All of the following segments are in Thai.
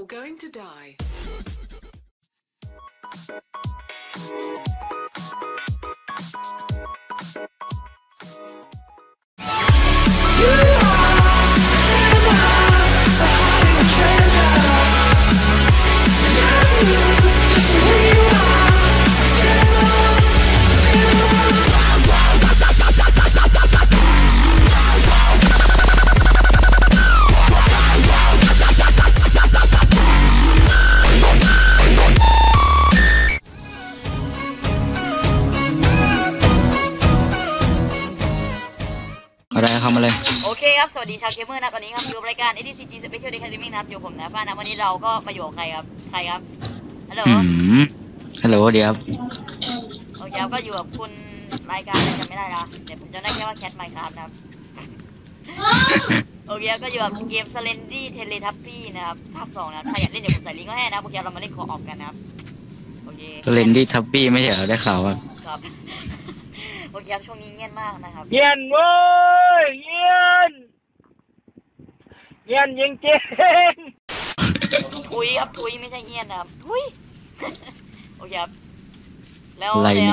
You're going to die. อะไรเข้ามาเลยโอเคครับสวัสดีชาวเกมเมอร์นะตอนนี้ครับอยู่รายการ ADCG Special Day Gaming นะครับอยู่ผมนะฟ้านะวันนี้เราก็มาอยู่กับใครครับฮัลโหลฮัลโหลเดี๋ยวโอเคครับก็อยู่กับคุณรายการอะไรจำไม่ได้ละเดี๋ยวผมจะได้แค่ว่าแคทไมค์ครับนะครับโอเคก็อยู่กับเกม Slendy Teletubby นะครับภาค 2นะใครอยากเล่นเดี๋ยวผมใส่ลิงก์ไว้ให้นะโอเคเรามาเล่นคอออกกันนะครับโอเค Slendy Teletubby ไม่ใช่เหรอได้ข่าวว่าครับโอเคครับช่วงนี้เงียบมากนะครับเงียนเว้ยเงียนจริงทุยครับทุยไม่ใช่เงียนนะครับทุยโอเคครับแล้ว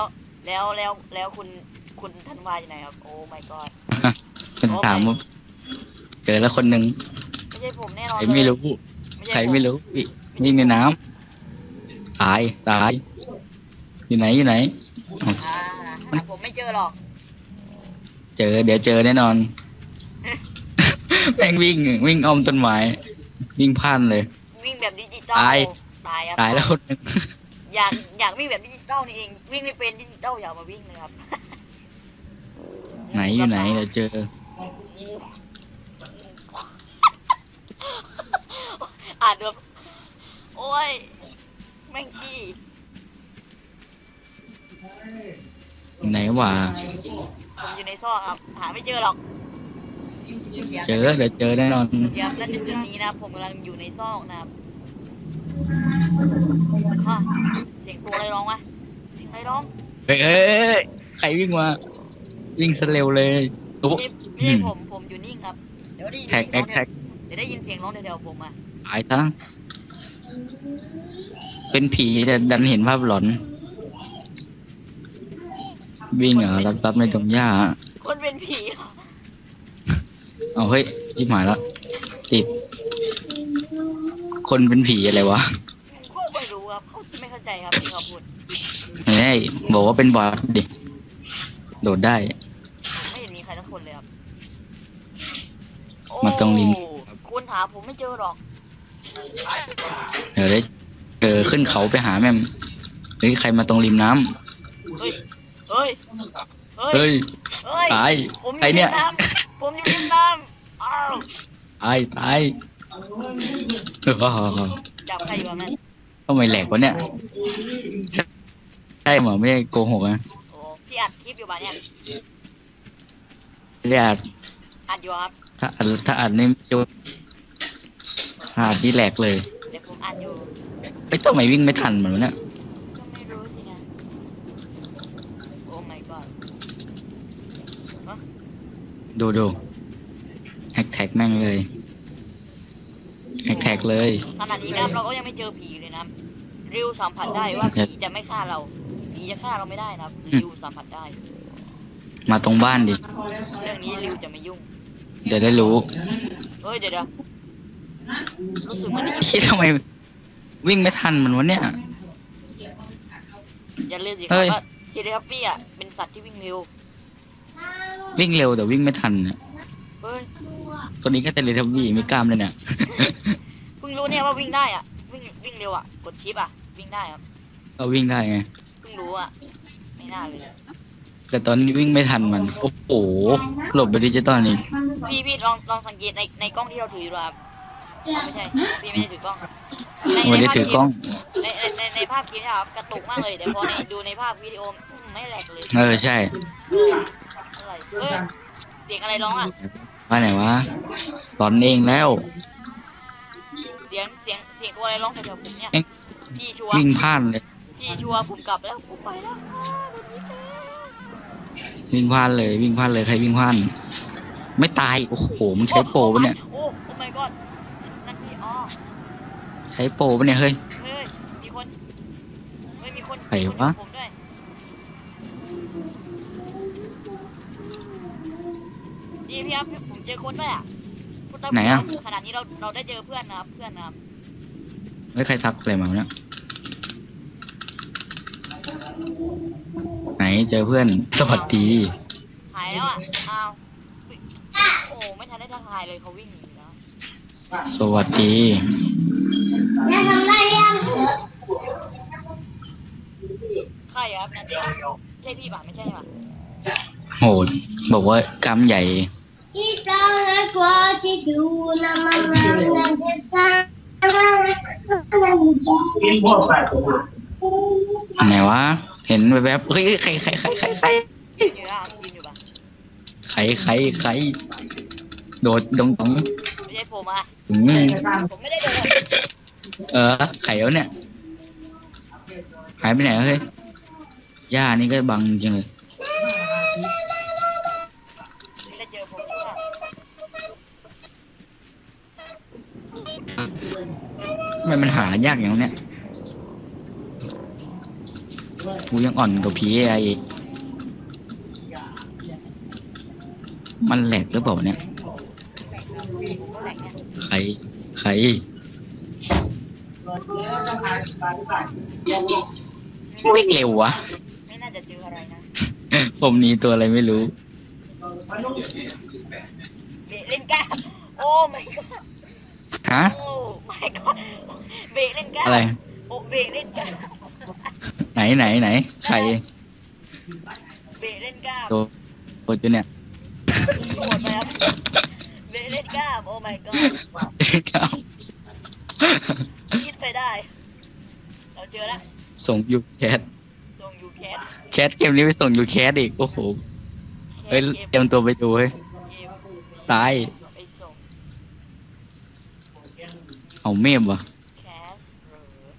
คุณธันวาอยู่ไหนครับโอ้ my god เป็นถามว่าเจอแล้วคนหนึ่งไม่ใช่ผมแน่นอนใครไม่รู้ใครไม่รู้วิ่งในน้ำตายอยู่ไหนผมไม่เจอหรอกเดี๋ยวเจอแน่นอนแม่งวิ่งอ้อมต้นไม้วิ่งพลาดเลยวิ่งแบบดิจิตอลตายแล้วคนนึงอยากวิ่งแบบดิจิตอลนี่เองวิ่งไม่เป็นดิจิตอลอย่ามาวิ่งเลยครับอยู่ไหนเดี๋ยวเจอดูโอ้ยแม่งดีไหนวะผมอยู่ในซอกครับหาไม่เจอหรอกเดี๋ยวเจอแน่นอนย้ำและจุดนี้นะผมกำลังอยู่ในซอกนะครับเสียงตัวอะไรร้องวะเสียงอะไรร้องเฮ้ยใครวิ่งมาวิ่งเร็วเลยไม่ใช่ผมอยู่นิ่งครับเดี๋ยวได้ยินเสียงร้องเดี๋ยวได้ยินเสียงร้องเดี๋ยวผมตายทั้งเป็นผีแต่ดันเห็นภาพหลอนวิ่งเหรอรับในดงหญ้าคนเป็นผีเอาเฮ้ยชิบหายแล้วติดคนเป็นผีอะไรวะไม่รู้ครับเขาไม่เข้าใจครับที่เขาพูดเฮ้ยบอกว่าเป็นบอสดิโดดได้ไม่เห็นมีใครทั้งคนเลยครับมาตรงลิงคุณหาผมไม่เจอหรอกเดี๋ยวได้ขึ้นเขาไปหาแม่เฮ้ยใครมาตรงริมน้ำเฮ้ยตายใครเนี่ยผมอยู่ริมน้ำอ้าวตายจับใครอยู่นั่นทำไมแหลกวะเนี่ยใช่หรอไม่ใช่โกหกนะโอ้ที่อัดคลิปอยู่บ้านเนี่ยเรียกอัดอยู่ครับถ้าอัดนี่จุดที่แหลกเลยเดี๋ยวผมอัดอยู่ไม่ทำไมวิ่งไม่ทันเหมือนเนี่ยก็ไม่รู้สินะโอ้ my god ดูแฮกแท็กแม่งเลยแฮกแท็กเลยขนาดนี้นะเราก็ยังไม่เจอผีเลยนะริวสัมผัสได้ว่าผีจะไม่ฆ่าเราผีจะฆ่าเราไม่ได้นะริวสัมผัสได้มาตรงบ้านดิเรื่องนี้ริวจะไม่ยุ่งเดี๋ยวได้รู้เฮ้ยเดี๋ยวรู้สึกมันคิดทำไมวิ่งไม่ทันมันวะเนี่ยอย่าลืมสิครับว่าเทเลทับบี้เป็นสัตว์ที่วิ่งเร็วแต่วิ่งไม่ทันเนี่ยตัวนี้ก็เทเลทับบี้ไม่กล้ามเลยเนี่ยเพิ่งรู้เนี่ยว่าวิ่งได้วิ่งเร็วกดชิปวิ่งได้ครับวิ่งได้ไงเพิ่งรู้ไม่น่าเลยแต่ตอนนี้วิ่งไม่ทันมันโอ้โหหลบไปดิจิตอลนี่พี่ลองสังเกตในกล้องที่เราถือดูครับไม่ใช่พี่ไม่ได้ถือกล้องไม่ได้ถือกล้องในภาพคลิปครับกระตุกมากเลยเดี๋ยวพอดูในภาพวิดีโอไม่แหลกเลยใช่อะไรเสียงอะไรร้องว่าไหนวะตอนเองแล้วเสียงตัวอะไรร้องแถวๆผมเนี่ยพี่ชัวร์วิ่งพลาดเลยพี่ชัวร์ผมกลับแล้วผมไปแล้ววิ่งพลาดเลยใครวิ่งพลาดไม่ตายโอ้โหมันใช้โปรปะเนี่ยโอ้ my god นั่นพี่ใช้โปรปะเนี่ยเฮ้ยเฮ้ยมีคนเฮ้ยมีคนใครวะผมด้วยพี่ครับผมเจอคนด้วยอ่ะคุณตำรวจไหนอะขนาดนี้เราได้เจอเพื่อนนะครับเพื่อนนะครับไม่ใครทักอะไรมาวะเนี่ยไหนเจอเพื่อนสวัสดีหายแล้วอ่ะอ้าวโอ้ไม่ทันได้ทักทายเลยเขาวิ่งหนีแล้วสวัสดีใครครับนั่นใช่พี่ป่ะไม่ใช่ป่ะโหดบอกว่ากำใหญ่ ไหนวะ เห็นแวบๆเฮ้ยใครยืนอยู่อ่ะยืนอยู่ป่ะใครโดดดงตองไม่ใช่ผมอ่ะอืมผมไม่ได้โดนไข่แล้วเนี่ย หายไปไหนวะเฮ้ยหญ้านี่ก็บังจริงเลยไม่ได้เจอผมอ่ะทำไมมันหายากอย่างนี้เนี่ยกูยังอ่อนกว่าพีไออีกมันแหลกหรือเปล่าเนี่ยแหลกเนี่ยใครวิ่งเร็ววะไม่น่าจะเจออะไรนะผมหนีตัวอะไรไม่รู้เบะเล่นกล้ามโอ้ my god ฮะโอ้ my god เบะเล่นกล้ามอะไรโอ้เบะเล่นกล้ามไหนใครเบะเล่นกล้ามตัวจุเนี่ยโหดไปครับเบะเล่นกล้ามโอ้ my god คิดไปได้ เราเจอแล้วส่งยูแคสส่งยูแคสแคสเกมนี้ไปส่งยูแคสอีกโอ้โหเฮ้ยเตรียมตัวไปดูเฮ้ยเกมตายไปส่งเอาเมมวะแคสหรือ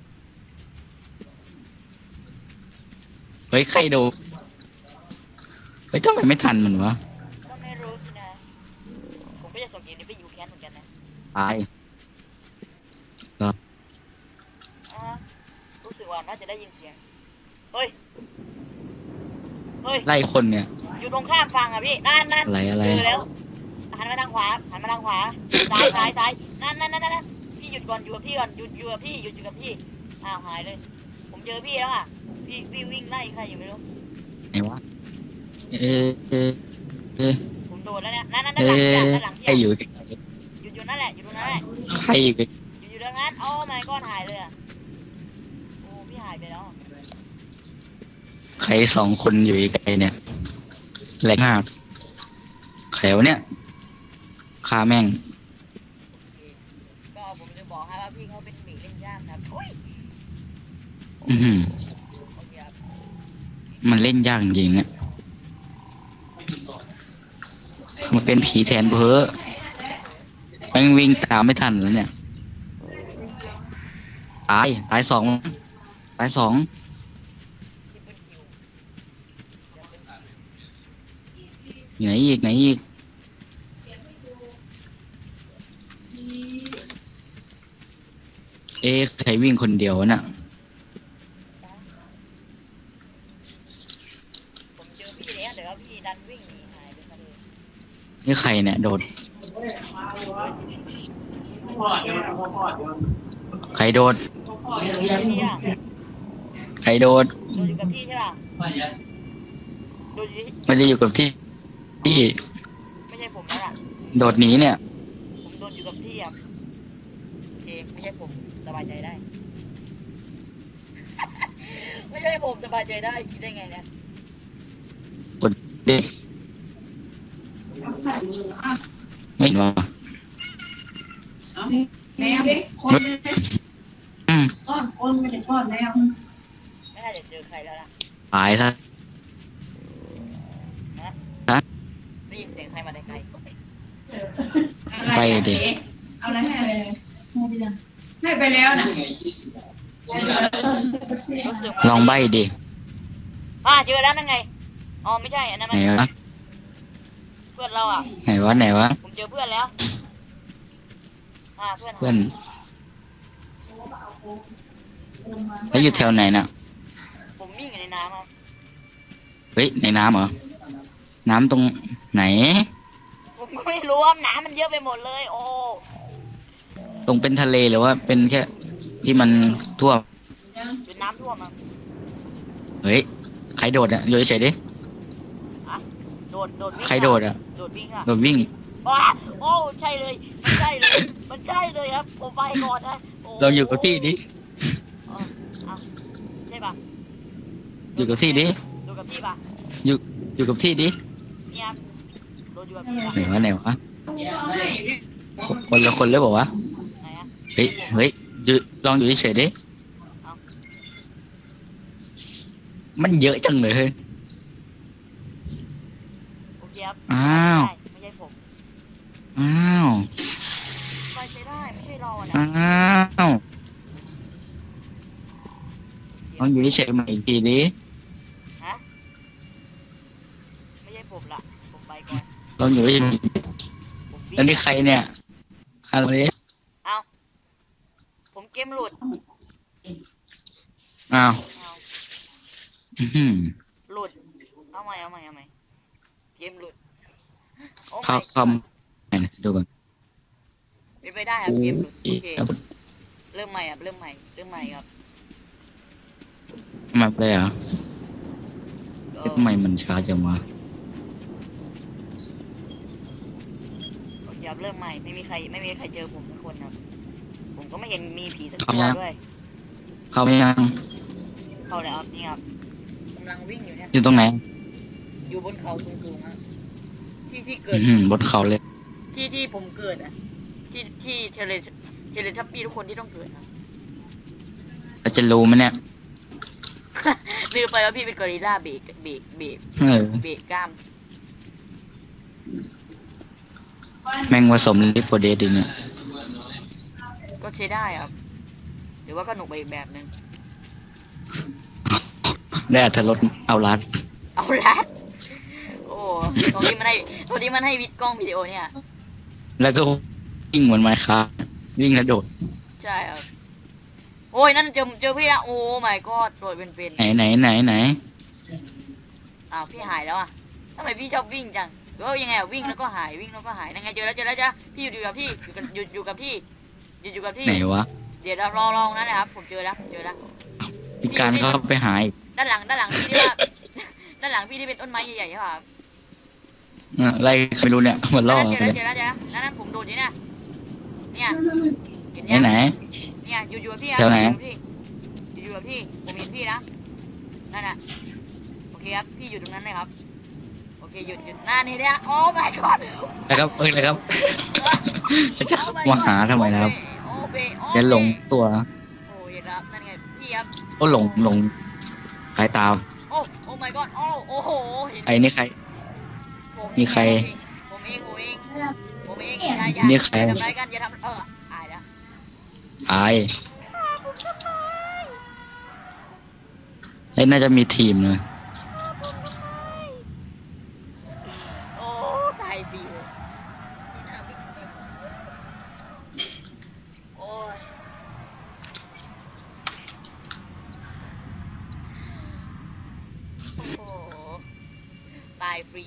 เฮ้ยใครดูเฮ้ยทำไมไม่ทันมันวะก็ไม่รู้สินะผมก็จะส่งเกมนี้ไปยูแคสเหมือนกันนะตายรู้สึกว่าน่าจะได้ยินเสียงเฮ้ยเฮ้ยไล่คนเนี่ยอยู่ตรงข้ามฝั่งอ่ะพี่นั่นอะไรเจอแล้วหันมาทางขวาซ้ายนั่นพี่หยุดก่อนอยู่กับพี่ก่อนหยุดอยู่กับพี่อ้าวหายเลย ผมเจอพี่แล้วอ่ะพี่วิ่งไล่ใครอยู่ไม่รู้ไหนวะเออผมโดนแล้วเนี่ยนั่นด้านหลังพี่ด้านหลังใครพี่อยู่อยู่นั่นแหละอยู่ตรงนั้นแหละใครอยู่อยู่ตรงนั้นโอ้ my god หายเลยอ่ะโอ้พี่หายไปแล้วใครสองคนอยู่ไกลเนี่ยแหลกมากแขวเนี่ยฆ่าแม่งก็ผมจะบอกให้ว่าพี่เขาเป็นหมีเล่นย่ามนะโอ้ยอื้อหือโอเคครับมันเล่นยากจริงๆเนี่ยมันเป็นผีแทนเพ้อแม่งวิ่งตามไม่ทันแล้วเนี่ย ตายสองที่เป็นคิวไหนอีกใครวิ่งคนเดียวน่ะผมเจอพี่แล้วเดี๋ยวพี่ดันวิ่งหนีหายไปซะเลยนี่ใครเนี่ยโดด ใครโดดพี่อ่ะใครโดดโดนอยู่กับพี่ใช่ป่ะโดนอยู่ที่ไม่ได้อยู่กับที่ไม่ใช่ผมแล้วล่ะโดดหนีเนี่ยผมโดนอยู่กับพี่อ่ะโอเคไม่ใช่ผมสบายใจได้ ไม่ใช่ผมสบายใจได้คิดได้ไงเนี่ยเด็กไม่เห็นวะแมวดิคนอืมคนไม่ใช่ก้อนแมวไม่น่าจะเจอใครแล้วล่ะตายซะได้ยินเสียงใครมาแต่ไกลไปดิเอาอะไรให้เลยให้ไปแล้วนะรู้สึกลองใบดิเจอแล้วนั่นไงอ๋อไม่ใช่อันนั้นไหนมันวะเพื่อนเราอ่ะไหนวะผมเจอเพื่อนแล้วเพื่อนเพื่อนแล้วอยู่แถวไหนน่ะผมวิ่งอยู่ในน้ำครับเฮ้ยในน้ำเหรอน้ำตรงไหนผมก็ไม่รู้ว่าน้ำมันเยอะไปหมดเลย โอ้ตรงเป็นทะเลหรือว่าเป็นแค่ที่มันท่วมเป็นน้ำท่วมอ่ะเฮ้ยใครโดดอ่ะอยู่เฉยๆดิโดดวิ่งใครโดดอ่ะโดดวิ่งอ่ะโดดวิ่งว้าโอ้ใช่เลยมันใช่เลยมันใช่เลยครับผมไปก่อนนะโเราอยู่กับที่ดิเอาใช่ปะอยู่กับที่ดิดูกับพี่ปะอยู่กับที่ดิเนี่ยครับโดดอยู่กับพี่ปะไหนวะคนละคนเลยบอกว่าไหนอะเฮ้ยอยู่ลองอยู่เฉยๆดิมันเยอะจังเลยเฮ้ยโอเคครับอ้าวไม่ใช่ผมอ้าวไปใช้ได้ไม่ใช่เราอะนะอ้าวลองอยู่เฉยๆใหม่อีกทีดิฮะไม่ใช่ผมละผมไปก่อนลองอยู่เฉยผมๆวิ่แล้วงนี่ใครเนี่ยอะไรเอาผมเกมหลุดอ้าวเอาอื้อหือหลุดเอาใหม่เกมหลุดโอ้เข้าไม่เข้าไหนดูก่อนไม่ไปได้ครับเกมหลุดโอเคครับเริ่มใหม่ครับเริ่มใหม่ครับมาเลยเหรอก็ทำไมมันช้าจังวะโอเคครับเริ่มใหม่ไม่มีใครเจอผมสักคนครับผมก็ไม่เห็นมีผีสักเข้าตัวยังด้วยเข้าไม่ยังเข้าแล้วครับนี่ครับกำลังวิ่งอยู่เนี่ยอยู่ตรงไหนอยู่บนเขาสูงๆครับที่เกิอื้ดอหือบนเขาเลยที่ผมเกิดอ่ะที่เทเลทับปี้ทุกคนที่ต้องเกิดครับเราจะรู้ไหมเนี่ยลืมไปว่าพี่เป็นกอริลลาเบรกเออกล้ามแม่งผสมลิปโปเดตอีกเนี่ยก็ใช้ได้ครับหรือว่าก็หนุกไปอีกแบบหนึ่งได้อัตรสเอาลัดเอาละโอ้ตรงนี้มันให้วิดกล้องวิดีโอเนี่ยแล้วก็วิ่งเหมือนไมค์ครับวิ่งกระโดดใช่ครับโอ้ยนั่นเจอพี่ละโอ้ my god โดดเป็นไหนอ้าวพี่หายแล้วอ่ะทำไมพี่ชอบวิ่งจังหรือว่ายังไงอะวิ่งแล้วก็หายนั่นไงเจอแล้วจ้ะพี่อยู่กับพี่อยู่กับพี่ไหนวะเดี๋ยวเรารอนั่นนะครับผมเจอแล้วพี่การเข้าไปหายด้านหลังพี่ที่ว่า ด้านหลังพี่ที่เป็นต้นไม้ใหญ่ๆใช่ป่ะครับอะไรไม่รู้เนี่ยมันล่อเจอไปแล้วนั่นผมโดดอยู่เนี่ยเห็นไหนเนี่ยอยู่กับพี่แถวไหนอยู่กับพี่ผมเห็นพี่นะนั่นน่ะโอเคครับพี่อยู่ตรงนั้นเลยครับโอเคหยุดหน้านี่เนี่ยโอ้ my god นะครับนะครับจะมาหาทำไมนะครับจะหลงตัวโอ้ยครับนั่นไงพี่ครับก็หลงสายตามโอ้ my god โอ้โหไอ้นี่ใคร มีใครผมเองนี่ใครอย่าทำร้ายกันอย่าทำอายแล้วตายไอ้น่าจะมีทีมเลยโอ้ตายปีเลยโอ้ยโอ้โหตายฟรี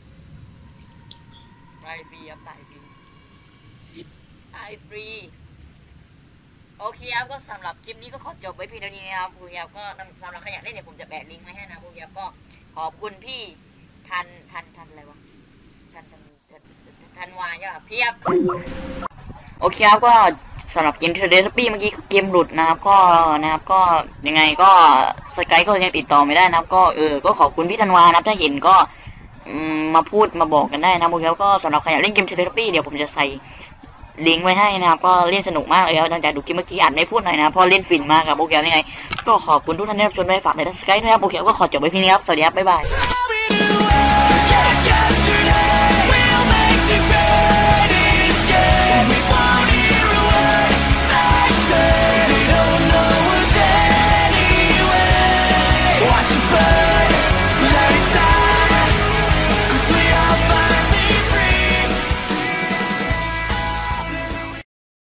ครับตายฟรีโอเคครับก็สำหรับคลิปนี้ก็ขอจบไว้เพียงเท่านี้นะครับคุณครับก็สำหรับใครอยากเล่นเนี่ยผมจะแปะลิงก์ไว้ให้นะคุณครับก็ขอบคุณพี่ทันอะไรวะทันวาใช่ป่ะพี่ครับโอเคครับก็สำหรับเกมเทเลทับบี้เมื่อกี้เกมหลุดนะครับก็ยังไงก็สกายก็ยังติดต่อไม่ได้นะครับก็ขอบคุณพี่ธันวานะครับถ้าเห็นก็มาพูดมาบอกกันได้นะพวกเราก็สำหรับใครอยากเล่นเกมเทเลทับบี้เดี๋ยวผมจะใส่ลิงก์ไว้ให้นะครับก็เล่นสนุกมากเลยครับหลังจากดูคลิปเมื่อกี้อาจไม่พูดหน่อยนะเพราะเล่นฟินมากครับโอเคยังไงก็ขอบคุณทุกท่านที่รับชมได้ฝากในสกายด้วยครับโอเคก็ขอจบไว้เพียงนี้ครับสวัสดีครับบ๊ายบาย